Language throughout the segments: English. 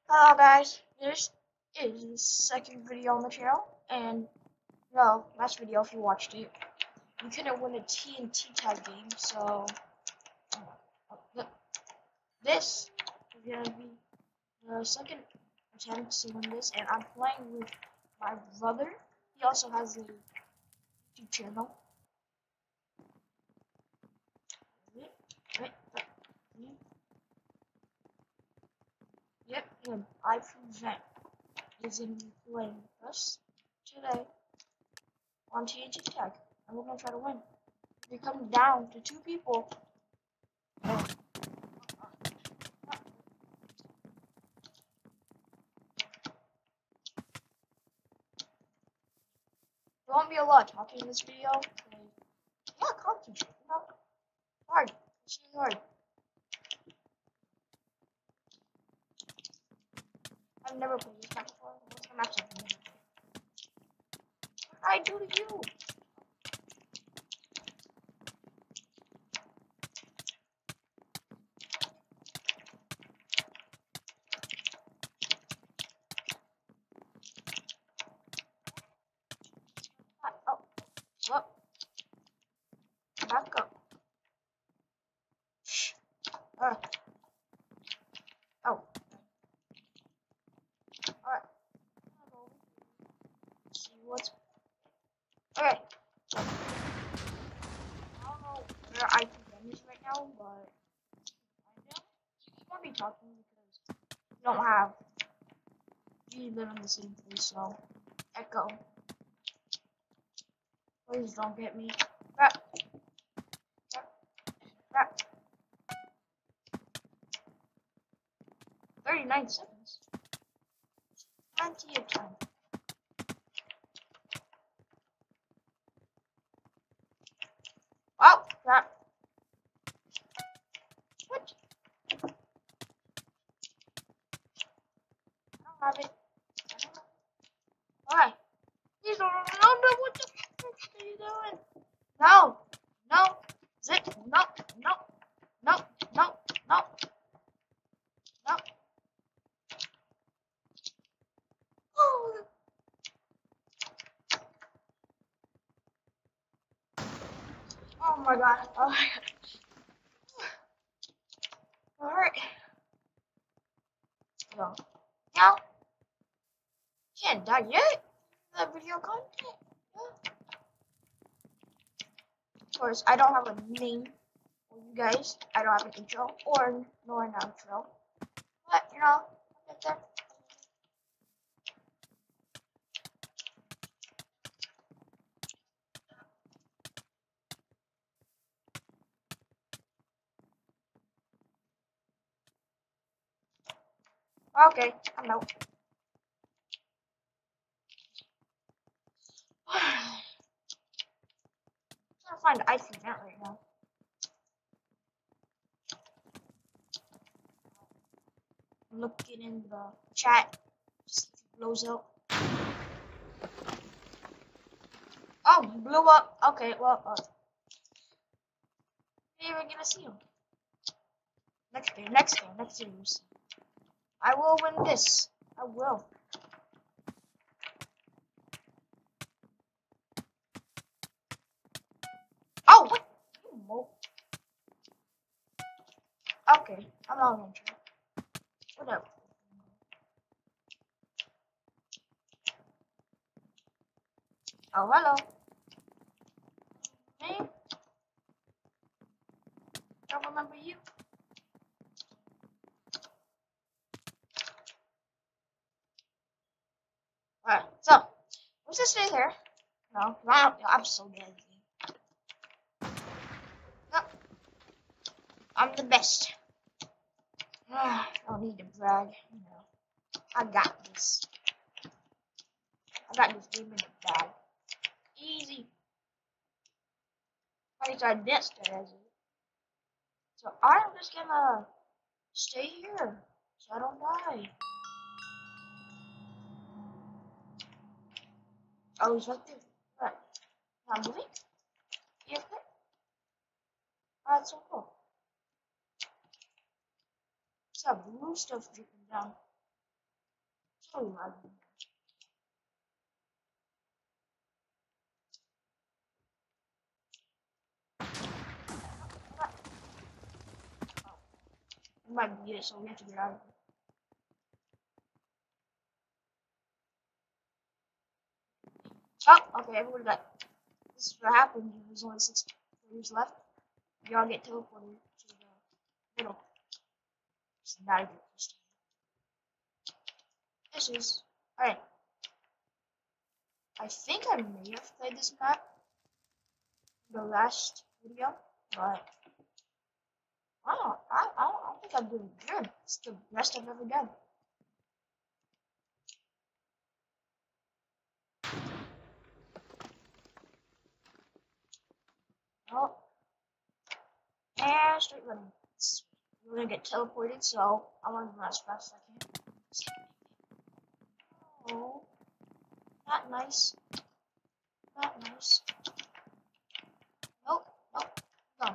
Hello guys, this is the second video on the channel, and last video if you watched it, you couldn't win a TNT tag game, so this is gonna be the second attempt to win this, and I'm playing with my brother. He also has a YouTube channel. Yep, him. I present is in playing with us today on TNT tag, and we're gonna try to win. If it comes down to two people, there won't be a lot of talking in this video. Yeah, concentrate. Hard. It's really hard. I've never played this map before. What's the match I've never played? What did I do to you? Oh, whoop. Back up. Shh. Oh. Alright. See what's. Alright. So, I don't know where IPM is right now, but you won't be talking because you don't have. You live in the same place, so echo. Please don't get me. Crap. 39 seconds. Plenty of time. Oh, crap. What? I don't have it. I don't know. Why? Please don't know what the fuck are you doing? No. No. Zip. No. No. No. No. No. No. Oh my god. Oh my god. Alright. So, now, can't die yet. The video content. Yeah. Of course, I don't have a name for you guys. I don't have an intro or nor an outro. But, I'll get there. Okay, I'm out. I'm trying to find the ice event right now. I'm looking in the chat to see if it blows up. Oh, you blew up. Okay, well, you're even gonna see him. Next game, next game, you see. I will win this. I will. Oh, what? You mope. Okay, I'm not gonna try. Whatever. Oh, hello. Me? Don't remember you. Alright, so, let's just stay here. No, I'm so dead. No, I'm the best. I don't need to brag. I got this. I got this game in the bag. Easy. At least I danced as it. So I'm just gonna stay here so I don't die. Oh, he's right there. Right. I'm moving. Yeah, okay. Oh, that's so cool. It's got blue stuff dripping down. So lagging. We might beat it, so we have to get out of here. Oh, okay, everybody got. This is what happened. There's only 6 players left. Y'all get teleported to the middle. It's not a good question. This is. Alright. I think I may have played this map in the last video, but I think I'm doing good. It's the best I've ever done. Oh, and straight running. We're gonna get teleported, so I want to run as fast as I can. Oh, not nice. Not nice. Nope, nope, no.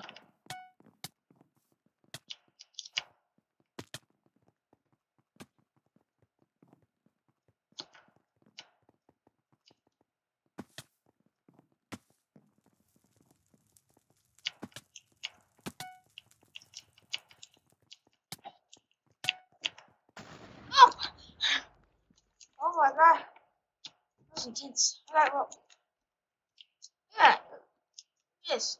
Oh! Oh my god. That was intense. Alright, well. Yeah. Yes.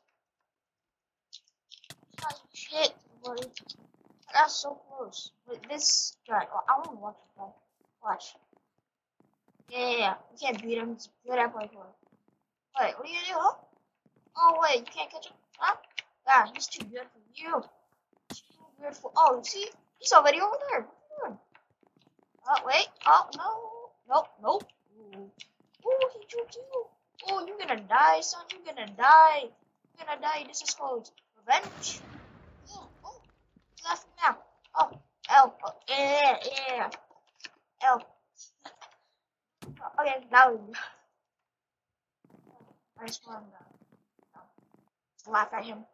Shit, buddy. That's so close. With this guy. Oh, I want to watch this guy. Watch. Yeah. We can't beat him. He's good at parkour. Wait, what are you gonna do, huh? Oh, wait, you can't catch him? Huh? Yeah, he's too good for you. Too good for. Oh, see? He's already over there. What are you doing? Oh, wait. Oh, no. Nope, nope. Ooh, ooh, he juked you. Oh, you're gonna die, son. You're gonna die. You're gonna die. This is called revenge. Oh, oh. He's laughing now. Oh, L. Oh, yeah, yeah. L. Oh, okay, now we go. I just want to laugh at him.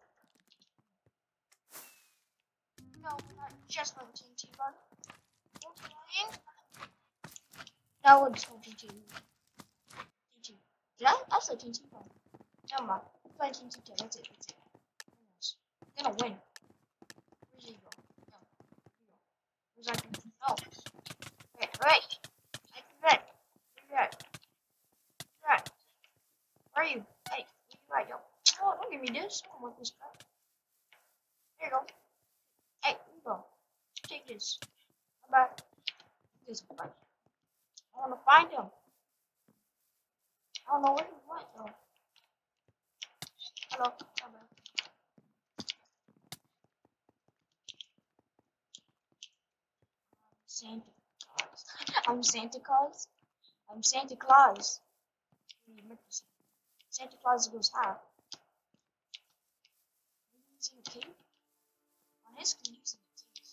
No, we're not just on TNT run. We're playing. No, we're just on TNT. TNT. Did I say TNT run? Never mind. We're playing TNT. That's it. That's it. We're gonna win. Where's he go? No. Where's I can? Oh. Wait, wait. I can bet. Where you at? Where you at? Where are you? Hey, where you at, yo? Oh, don't give me this. I don't want this crap. There you go. Hey, here you go. Take this. Come back. This way. I want to find him. I don't know where he went though. Hello. Come back. Santa Claus. I'm Santa Claus. I'm Santa Claus. Santa Claus goes high. He's in a cave. On his screen, he's in a cave.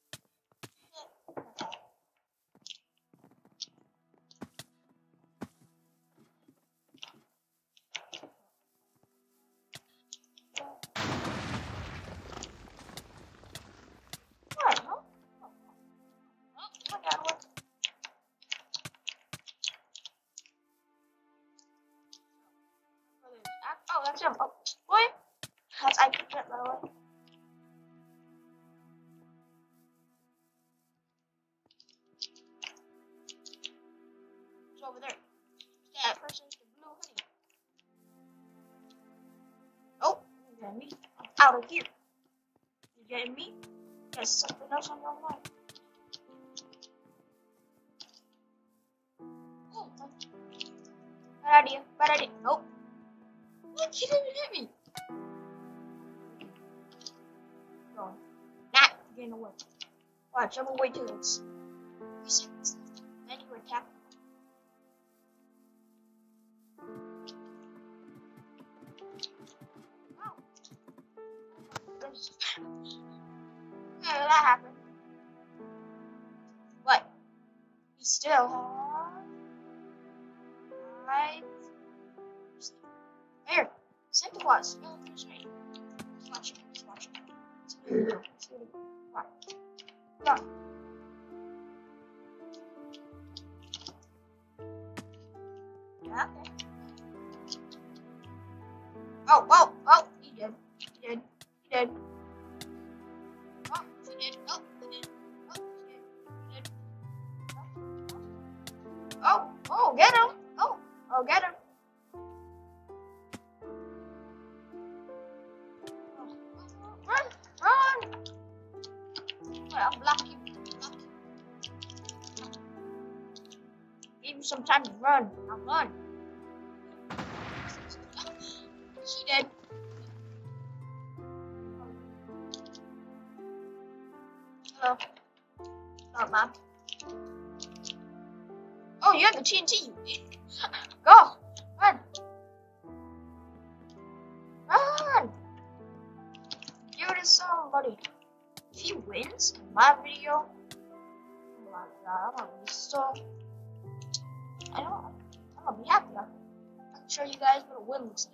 What? No? Oh my God! What? Oh, that's him. Oh, boy. That's I picked it, by the way. It's over there. That person's the blue hoodie. Oh, you're getting me. I'm out of here. You're getting me? There's something else on your mind. Oh, bad idea. Bad idea. Nope. What? He didn't hit me. Going. Nah, you're getting away. Watch, I'm gonna wait till it's 3 seconds left. Then you attack. Oh. Yeah, that happened. What? He still right here. Santa Claus. No, that's right. Watch it. Watch it. It's really good. It's really good. Right. Come on. Okay. Oh, oh, oh, he did. He did. He did. Oh, she did. Oh, he did. Oh, she did. He did. Oh, oh, get him. Oh, oh, get him. Oh, run, run. I'll block you. Block you. Give you some time to run. Now run. She did. Hello. Oh, Mom. Oh, you have the TNT. Go. Run. Run. Give it to somebody. If he wins in my video, oh my god, I'm gonna be so. I know. I'm gonna be happy. I can show you guys what a win looks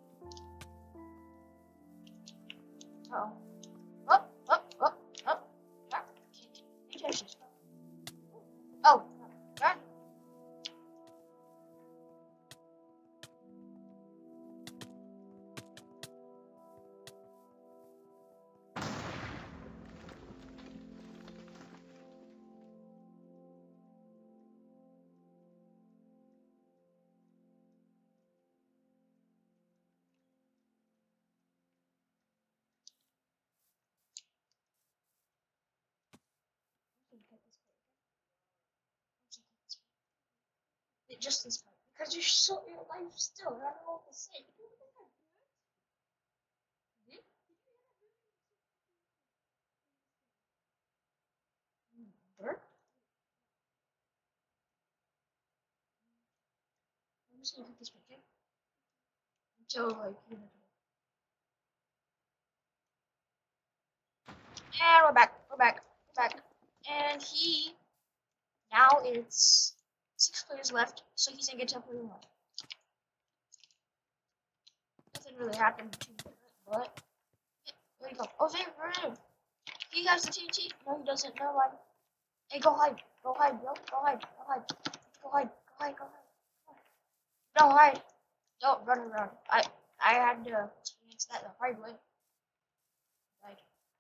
like. Uh oh. Up, up, up, up. Can't touch this. Oh, run. Just this part. Because you're so your life still. I don't know what to say. Burp? I'm just gonna cut this picture until like you know. And we're back. We're back. We're back. And he now it's 6 players left, so he's gonna get to play one. Nothing really happened to him, but there you go. Oh, there, he has the TNT. No, he doesn't. Never mind. Hey, go hide. Go hide, yo. Go hide. Go hide. Go hide. Go hide. Go hide. Don't hide. Don't run around. I had to experience that the hard way. Like,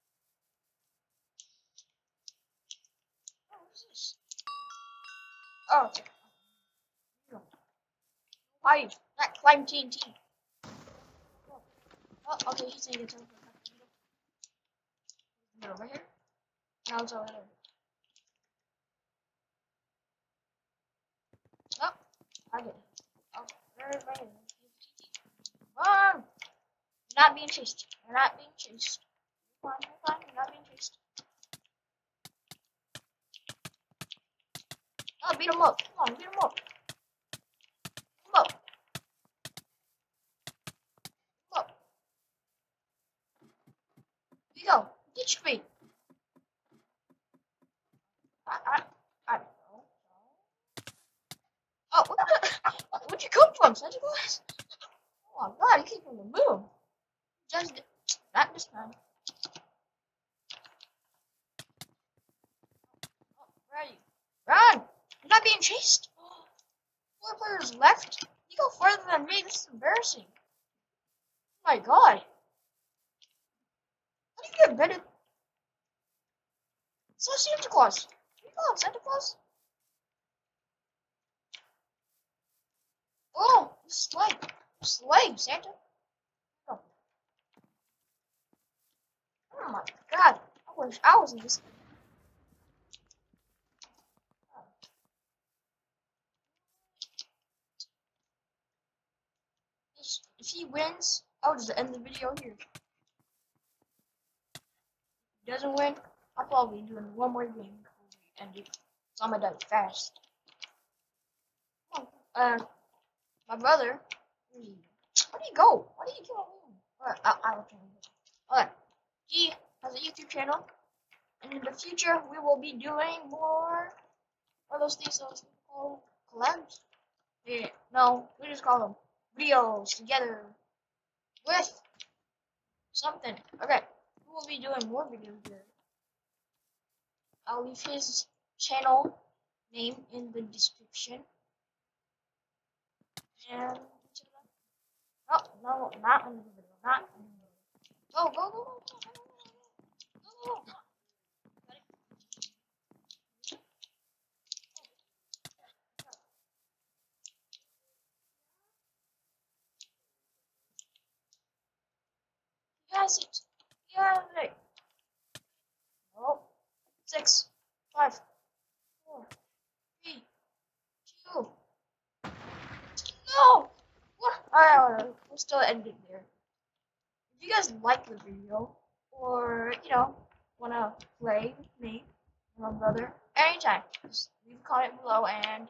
oh, what's this? Oh, okay. Hide. That climb TNT. Oh, okay, he's gonna get teleported. Over here. Now it's over there. Oh, I get it. Oh, right. Run! You're not being chased. You're not being chased. Come on, come on, you're not being chased. Oh, beat him up. Come on, beat him up. Beat him up. Beat him up. Here you go. Ditch me. I don't know. Oh, where'd you come from, Santa Claus? Oh my god, you came from the moon. Just not this time. Oh, where are you? Run! You're not being chased. 4 players left. You go further than me. This is embarrassing. Oh my god. How do you get better? So Santa Claus. Where you going, Santa Claus? Oh, you slay. You slay, Santa. Oh. Oh my god. I wish I was in this. If he wins, I'll just end the video here. If he doesn't win, I'll probably be doing one more game before we end it. So I'm gonna die fast. Oh, my brother. Where do you go? Why do you kill him? Alright, I'll kill him. Alright, he has a YouTube channel, and in the future we will be doing more. What are those things called? Collabs? Yeah, no, we just call them videos together with something. Okay, we will be doing more videos here. I'll leave his channel name in the description. And oh no, not in the video, not in the video. Go, go, go, go, go, go, go, go, go. Yes, it. Yeah, right. Oh, 6, 5, 4, 3, 2. No! What? Alright, we're still ending there. If you guys like the video, or, wanna play with me and my brother, anytime, just leave a comment below and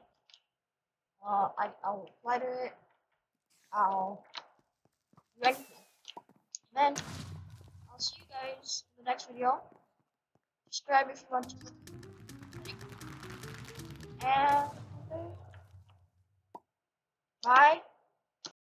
I'll reply to it. I'll do anything. Then, I'll see you guys in the next video. Subscribe if you want to. And, bye.